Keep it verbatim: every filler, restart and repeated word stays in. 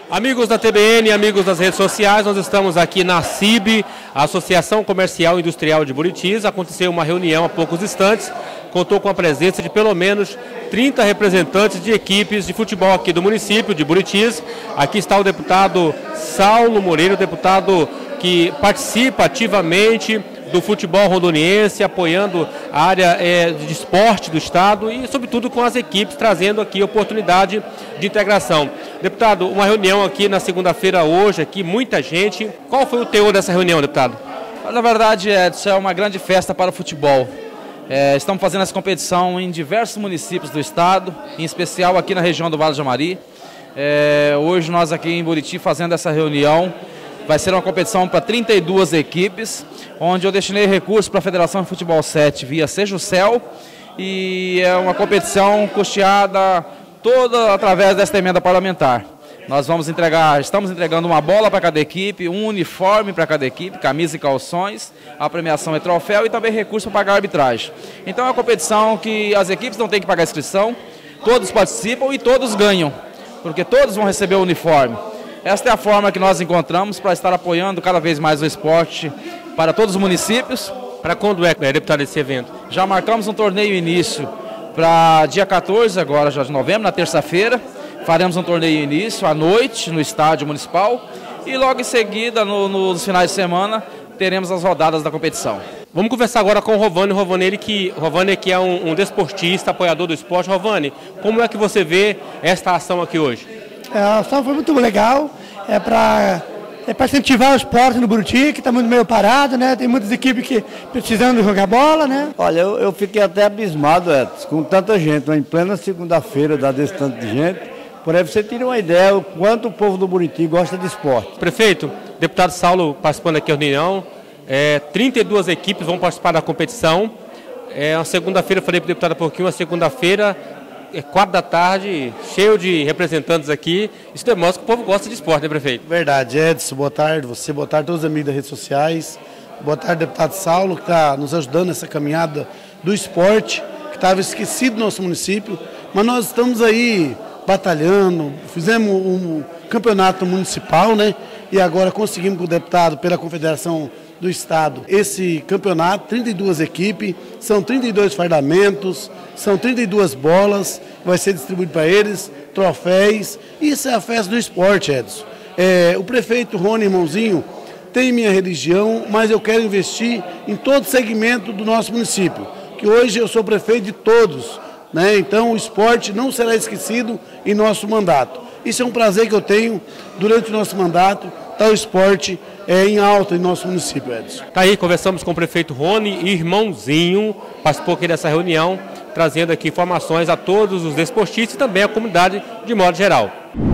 Amigos da T B N, amigos das redes sociais, nós estamos aqui na C I B, a Associação Comercial e Industrial de Buritis. Aconteceu uma reunião há poucos instantes, contou com a presença de pelo menos trinta representantes de equipes de futebol aqui do município de Buritis. Aqui está o deputado Saulo Moreira, o deputado que participa ativamente do futebol rondoniense, apoiando a área é, de esporte do estado e, sobretudo, com as equipes, trazendo aqui oportunidade de integração. Deputado, uma reunião aqui na segunda-feira hoje, aqui, muita gente. Qual foi o teor dessa reunião, deputado? Na verdade, Edson, é uma grande festa para o futebol. É, estamos fazendo essa competição em diversos municípios do estado, em especial aqui na região do Vale do Jamari. É, hoje nós aqui em Buriti fazendo essa reunião. Vai ser uma competição para trinta e duas equipes, onde eu destinei recursos para a Federação de Futebol sete via Sejusel, e é uma competição custeada toda através desta emenda parlamentar. Nós vamos entregar, estamos entregando uma bola para cada equipe, um uniforme para cada equipe, camisa e calções, a premiação é troféu e também recurso para pagar a arbitragem. Então é uma competição que as equipes não têm que pagar inscrição, todos participam e todos ganham, porque todos vão receber o uniforme. Esta é a forma que nós encontramos para estar apoiando cada vez mais o esporte para todos os municípios. Para quando é, deputado, esse evento? Já marcamos um torneio início para dia quatorze, agora já de novembro, na terça-feira. Faremos um torneio início à noite no estádio municipal e logo em seguida, no, nos finais de semana, teremos as rodadas da competição. Vamos conversar agora com o Rovani. Rovani, ele que, Rovani que é um, um desportista, apoiador do esporte. Rovani, como é que você vê esta ação aqui hoje? A ação foi muito legal, é para é para incentivar o esporte no Buriti, que está muito meio parado, né? Tem muitas equipes que precisando jogar bola, né? Olha, eu, eu fiquei até abismado, Edson, com tanta gente, né? Em plena segunda-feira, dá desse tanto de gente. Porém, você tira uma ideia o quanto o povo do Buriti gosta de esporte. Prefeito, deputado Saulo participando aqui da reunião, é, trinta e duas equipes vão participar da competição. É, uma segunda-feira, eu falei para o deputado há pouquinho, uma segunda-feira, é quatro da tarde, cheio de representantes aqui. Isso demonstra que o povo gosta de esporte, né, prefeito? Verdade, Edson, boa tarde. Você, boa tarde a todos os amigos das redes sociais. Boa tarde, deputado Saulo, que está nos ajudando nessa caminhada do esporte, que estava esquecido no nosso município. Mas nós estamos aí batalhando, fizemos um campeonato municipal, né? E agora conseguimos com o deputado, pela Confederação do Estado, esse campeonato, trinta e duas equipes, são trinta e dois fardamentos, são trinta e duas bolas, vai ser distribuído para eles, troféus. Isso é a festa do esporte, Edson. É, o prefeito Rony Irmãozinho tem minha religião, mas eu quero investir em todo segmento do nosso município, que hoje eu sou prefeito de todos, né? Então o esporte não será esquecido em nosso mandato. Isso é um prazer que eu tenho durante o nosso mandato, tá o esporte é, em alta em nosso município, Edson. Tá aí, conversamos com o prefeito Rony Irmãozinho, participou aqui dessa reunião, trazendo aqui informações a todos os desportistas e também a comunidade de modo geral.